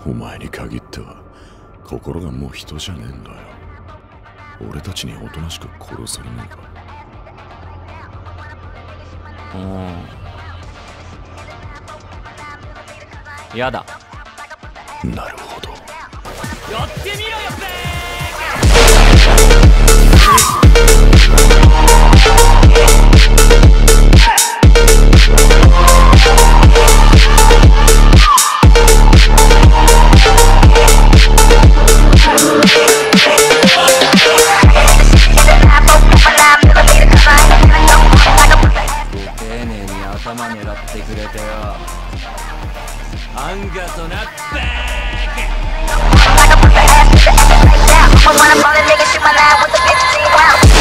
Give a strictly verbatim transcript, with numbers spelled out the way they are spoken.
お前に限っては心がもう人じゃねえんだよ。俺たちにおとなしく殺されねえか。 うん、やだ。 なるほど。 やってみろよぜ丁寧に頭狙ってくれてよ。アンガとなっべーけ。